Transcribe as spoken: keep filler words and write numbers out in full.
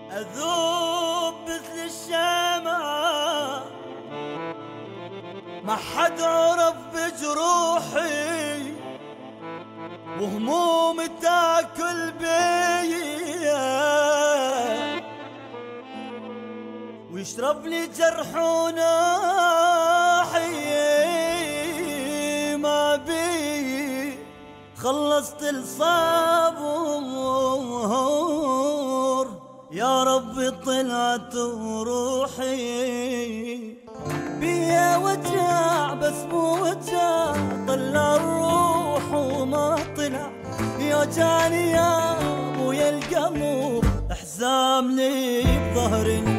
أذوب مثل الشمع ما حد عرف بجروحي، وهمومي تاكل بيا ويشرب لي جرح وناحي. ما بي خلصت الصبر يا ربي طلعت روحي. بيا وجع بس مو وجع، طلع الروح وما طلع. يا جاني يا ابويا القلب احزام لي بظهر